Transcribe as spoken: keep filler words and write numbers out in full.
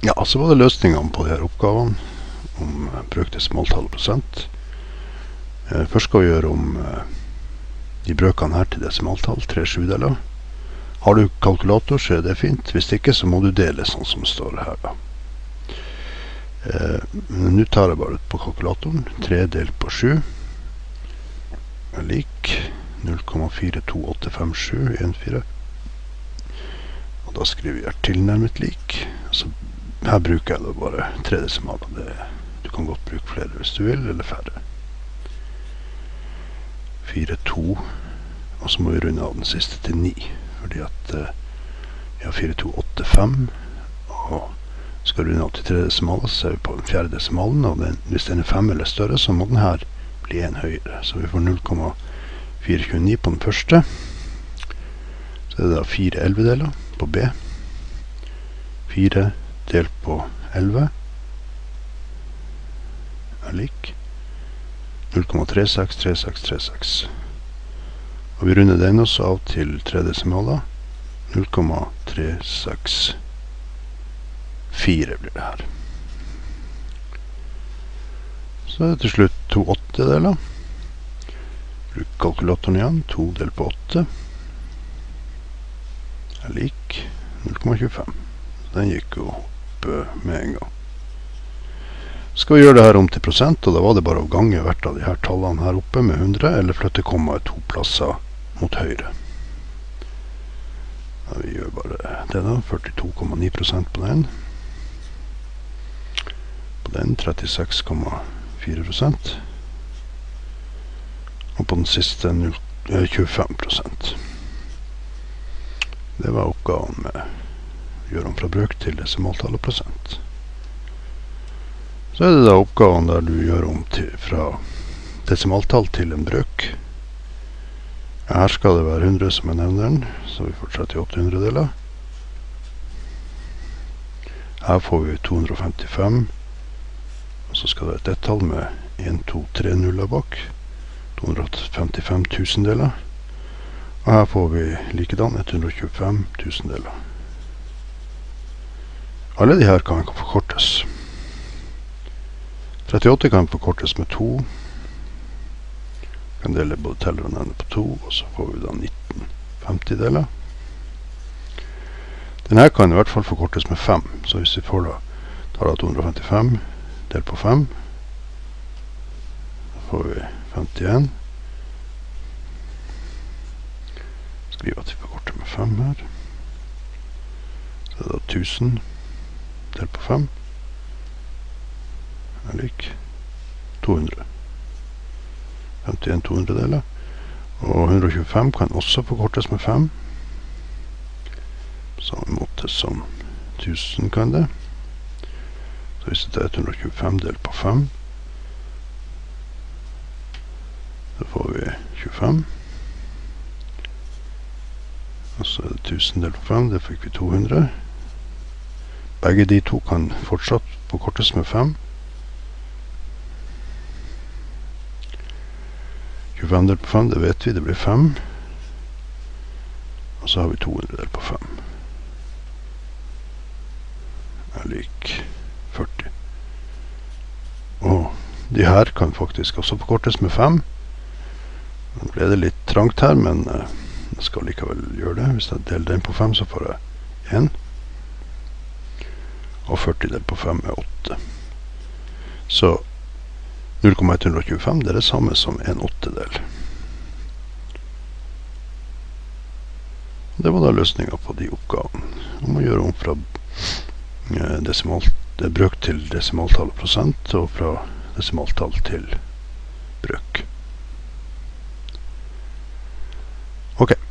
Ja, så var det løsningene på de her oppgavene om brøk, desimaltall og prosent. Eh, først skal vi gjøre om eh, de brøkene her til desimaltall, tre sjudeler. Har du kalkulator, så er det fint. Hvis ikke, så må du dele sånn som det står her da. Eh, men nå tar jeg bare ut på kalkulatoren. tre delt på sju er lik null komma fire to åtte fem sju en fire. Og da skriver jeg tilnærmet lik. Så her bruker jeg da bare tre desimaler. Det, du kan godt bruke flere hvis du vil, eller færre. fire to, og så må vi runde av den siste til ni. Fordi at eh, vi har fire to åtte fem, og skal runde av til tre desimaler, så er vi på den fjerde desimalen, og den, hvis den er fem eller større, så må den her bli en høyere. Så vi får null komma fire to ni på den første. Så er det da fire elleve-deler på B. fire delt på elleve er lik null komma tre seks tre seks tre seks. Og vi runder den også av til tre desimaler. null komma tre seks fire blir det her. Så er det til slutt to åtte-deler. Bruk kalkulatoren igjen. to delt på åtte er lik null komma tjuefem. Den gikk jo opp med en gang. Skal vi gjøre det her om til prosent, og da var det bare å gange hvert av de her tallene her oppe med hundre, eller flytte kommaet to plasser mot høyre. Ja, vi gjør bare det da, førtito komma ni prosent på den. På den trettiseks komma fire prosent. Og på den siste tjuefem prosent. Det var oppgaven med å gjøre om fra brøk til desimaltall og prosent. Så er det da oppgaven der du gjør om til, fra desimaltall til en brøk. Ja, her skal det være hundre som jeg nevner den, så vi får trettiåtte hundredeler. Her får vi to hundre femtifem, og så skal det være et tall med en, to, tre nuller bak. to hundre femtifem tusendeler. Og her får vi likedan ett hundre tjuefem tusendeler. Alle de her kan forkortes. trettiåtte kan forkortes med to. Kan dele både teller og nevne på to, og så får vi da nitten femtideler. Den her kan i hvert fall forkortes med fem, så hvis vi får da, tar da to hundre femtifem, del på fem, da får vi femtien. Skriv at vi forkorter med fem her. Så er det da tusen, del på fem, er lik to hundre. femtien to hundredeler. Og hundre tjuefem kan også forkortes med fem. På samme måte som tusen kan det. Så hvis det er ett hundre tjuefem delt på fem, så får vi tjuefem. Og så er det tusen delt på fem, det fikk vi to hundre. Begge de to kan fortsatt forkortes med fem. tjuefem delt på fem, det vet vi, det blir fem. Og så har vi to hundre delt på fem. Er lik førti. Og de her kan faktisk også forkortes med fem. Nå ble det litt trangt her, men uh, jeg skal likevel gjøre det. Hvis jeg deler den på fem, så får jeg en. Og førti delt på fem er åtte. Så null komma ett tjuefem, det er det samme som en åttedel. Det var da løsningen på de oppgavene. Om å gjøre om fra eh, desimal, brøk til desimaltall og prosent, og fra desimaltall til brøk. Ok.